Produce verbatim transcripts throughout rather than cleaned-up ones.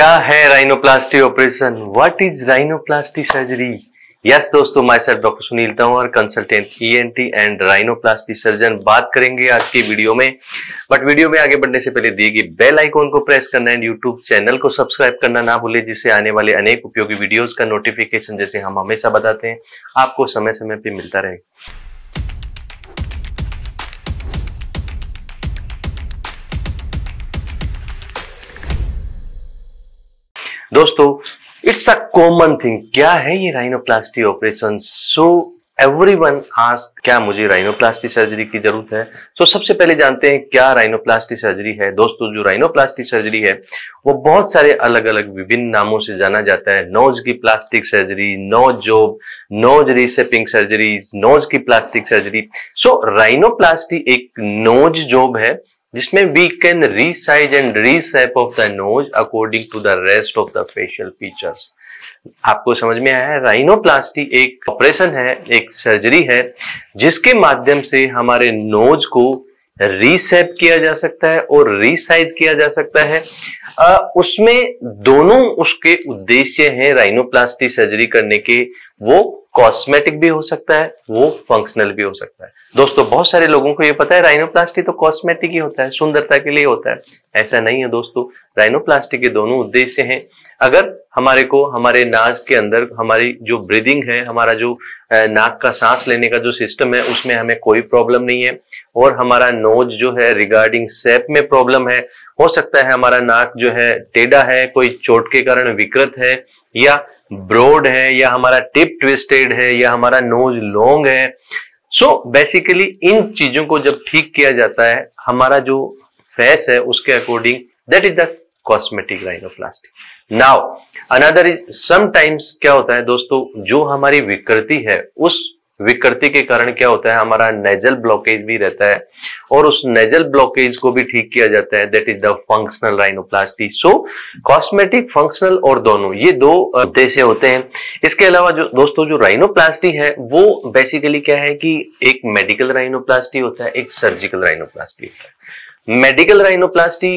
क्या है rhinoplasty operation? What is rhinoplasty surgery? Yes दोस्तों, मैं sir doctor Sunil Tanwar, consultant ENT and rhinoplasty surgeon बात करेंगे आज की वीडियो में। बट वीडियो में आगे बढ़ने से पहले दिए गए बेल आइकॉन को प्रेस करना एंड यूट्यूब चैनल को सब्सक्राइब करना ना भूले, जिससे आने वाले अनेक उपयोगी वीडियोस का नोटिफिकेशन, जैसे हम हमेशा बताते हैं, आपको समय समय पे मिलता रहे। दोस्तों, इट्स अ कॉमन थिंग। क्या है ये rhinoplasty operation? So everyone ask, क्या मुझे राइनोप्लास्टी सर्जरी की जरूरत है? सो so, सबसे पहले जानते हैं क्या राइनोप्लास्टी सर्जरी है। दोस्तों, जो राइनोप्लास्टी सर्जरी है वो बहुत सारे अलग अलग विभिन्न नामों से जाना जाता है। नोज की plastic surgery, nose job, nose reshaping surgery, nose की प्लास्टिक सर्जरी। सो राइनोप्लास्टी एक नोज जॉब है जिसमें we can resize and reshape of the nose according to the rest of the facial features. आपको समझ में आया है? राइनोप्लास्टी एक ऑपरेशन है, एक सर्जरी है जिसके माध्यम से हमारे नोज को रीशेप किया जा सकता है और रीसाइज किया जा सकता है। आ, उसमें दोनों उसके उद्देश्य हैं राइनोप्लास्टी सर्जरी करने के। वो कॉस्मेटिक भी हो सकता है, वो फंक्शनल भी हो सकता है। दोस्तों, बहुत सारे लोगों को ये पता है राइनोप्लास्टी तो कॉस्मेटिक ही होता है, सुंदरता के लिए होता है। ऐसा नहीं है दोस्तों, राइनोप्लास्टी के दोनों उद्देश्य हैं। अगर हमारे को हमारे नाक के अंदर हमारी जो ब्रीदिंग है, हमारा जो नाक का सांस लेने का जो सिस्टम है, उसमें हमें कोई प्रॉब्लम नहीं है, और हमारा नोज जो है रिगार्डिंग शेप में प्रॉब्लम है, हो सकता है हमारा नाक जो है टेढ़ा है, कोई चोट के कारण विकृत है, या ब्रॉड है, या हमारा टिप ट्विस्टेड है, या हमारा नोज लॉन्ग है। सो बेसिकली इन चीजों को जब ठीक किया जाता है हमारा जो फेस है उसके according, that is the cosmetic rhinoplasty. Now another is, sometimes क्या होता है दोस्तों, जो हमारी विकृति है उस विकृति के कारण क्या होता है, हमारा नेजल ब्लॉकेज भी रहता है, और उस नेजल ब्लॉकेज को भी ठीक किया जाता है। That is the functional rhinoplasty. So cosmetic, functional और दोनों, ये दो उद्देश्य होते हैं। इसके अलावा जो दोस्तों जो राइनोप्लास्टी है वो बेसिकली क्या है कि एक मेडिकल राइनोप्लास्टी होता है, एक सर्जिकल राइनोप्लास्टी होता है। मेडिकल राइनोप्लास्टी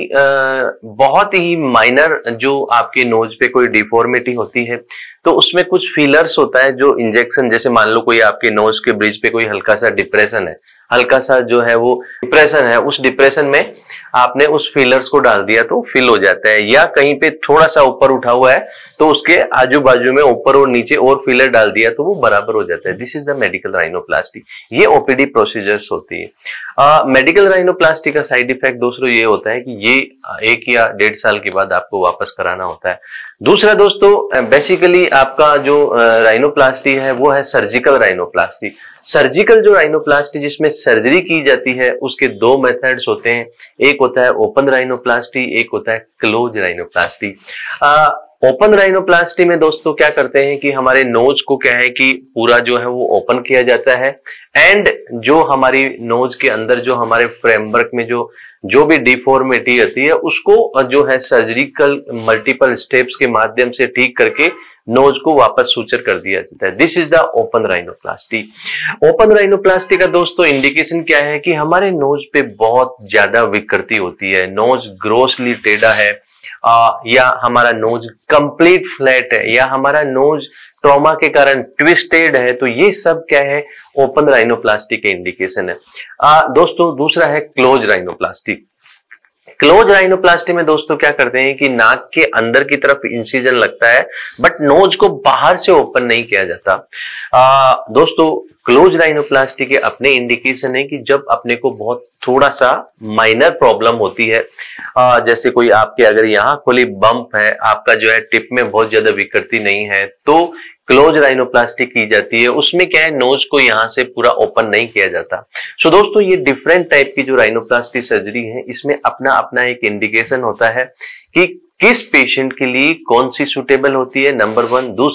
बहुत ही माइनर, जो आपके नोज पे कोई डिफॉर्मिटी होती है तो उसमें कुछ फीलर्स होता है जो इंजेक्शन, जैसे मान लो कोई आपके नोज के ब्रिज पे कोई हल्का सा डिप्रेशन है, हल्का सा जो है वो डिप्रेशन है, उस डिप्रेशन में आपने उस फीलर्स को डाल दिया तो फिल हो जाता है। या कहीं पे थोड़ा सा ऊपर उठा हुआ है तो उसके आजू बाजू में ऊपर और नीचे और फिलर डाल दिया तो वो बराबर हो जाता है। This is the medical rhinoplasty. ये ओपीडी प्रोसीजर्स होती है। मेडिकल राइनोप्लास्टी का साइड इफेक्ट दोस्तों ये होता है कि ये एक या डेढ़ साल के बाद आपको वापस कराना होता है। दूसरा दोस्तों, बेसिकली आपका जो राइनोप्लास्टी है वो है सर्जिकल राइनोप्लास्टी। सर्जिकल जो राइनोप्लास्टी जिसमें सर्जरी की जाती है उसके दो मेथड्स होते हैं। एक होता है ओपन राइनोप्लास्टी, एक होता है क्लोज राइनोप्लास्टी। ओपन राइनोप्लास्टी में दोस्तों क्या करते हैं कि हमारे नोज को क्या है कि पूरा जो है वो ओपन किया जाता है, एंड जो हमारी नोज के अंदर जो हमारे फ्रेमवर्क में जो जो भी डिफॉर्मिटी होती है उसको जो है सर्जिकल मल्टीपल स्टेप्स के माध्यम से ठीक करके नोज को वापस सूचर कर दिया जाता है। This is the open rhinoplasty. Open rhinoplasty का दोस्तों इंडिकेशन क्या है कि हमारे नोज पे बहुत ज्यादा विकृति होती है, नोज ग्रोसली टेढ़ा है, आ, या हमारा नोज कंप्लीट फ्लैट है, या हमारा नोज ट्रॉमा के कारण ट्विस्टेड है, तो ये सब क्या है, ओपन राइनोप्लास्टी के इंडिकेशन है। आ, दोस्तों दूसरा है क्लोज राइनोप्लास्टी। क्लोज राइनोप्लास्टी में दोस्तों क्या करते हैं कि नाक के अंदर की तरफ इंसिजन लगता है, बट नोज को बाहर से ओपन नहीं किया जाता। आ, दोस्तों क्लोज राइनोप्लास्टी के अपने इंडिकेशन है कि जब अपने को बहुत थोड़ा सा माइनर प्रॉब्लम होती है, आ, जैसे कोई आपके अगर यहाँ खुली बम्प है, आपका जो है टिप में बहुत ज्यादा विकृति नहीं है, तो क्लोज राइनोप्लास्टी की जाती है। उसमें क्या है, नोज को यहाँ से पूरा ओपन नहीं किया जाता। सो so, दोस्तों ये डिफरेंट टाइप की जो राइनोप्लास्टी सर्जरी है इसमें अपना अपना एक इंडिकेशन होता है कि किस पेशेंट के लिए कौन सी सुटेबल होती है, नंबर वन। दूसरा,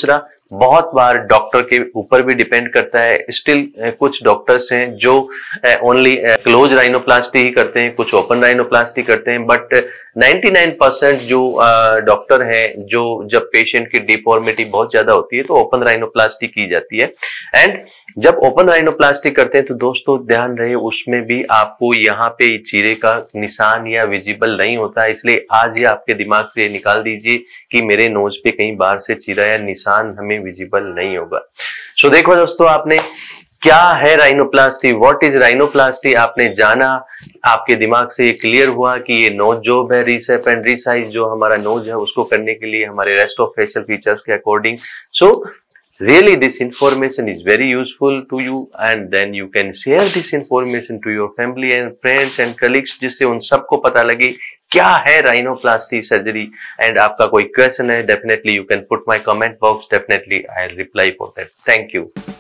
बहुत बार डॉक्टर के ऊपर भी डिपेंड करता है। स्टिल कुछ डॉक्टर्स हैं जो ओनली क्लोज राइनोप्लास्टी ही करते हैं, कुछ ओपन राइनोप्लास्टी करते हैं, बट निन्यानवे परसेंट जो डॉक्टर हैं जो जब पेशेंट की डिफॉर्मिटी बहुत ज्यादा होती है तो ओपन राइनोप्लास्टी की जाती है। एंड जब ओपन राइनोप्लास्टी करते हैं तो दोस्तों ध्यान रहे उसमें भी आपको यहाँ पे चीरे का निशान या विजिबल नहीं होता है, इसलिए आज ही आपके दिमाग से निकाल दीजिए कि मेरे नोज पे कहीं बाहर से चीरा या निशान हमें विजिबल नहीं होगा। सो so, देखो दोस्तों, आपने क्या है राइनोप्लास्टी, व्हाट इज राइनोप्लास्टी आपने जाना, आपके दिमाग से ये क्लियर हुआ कि ये नोज जॉब है, रीसेप एंड रीसाइज जो हमारा नोज है उसको करने के लिए हमारे रेस्ट ऑफ फेशियल फीचर्स के according. So really this information is very useful to you and then you can share this information to your family and friends and colleagues जिससे उन सबको पता लगे क्या है राइनोप्लास्टी सर्जरी। एंड आपका कोई क्वेश्चन है definitely you can put my comment box, definitely I will reply for that. Thank you.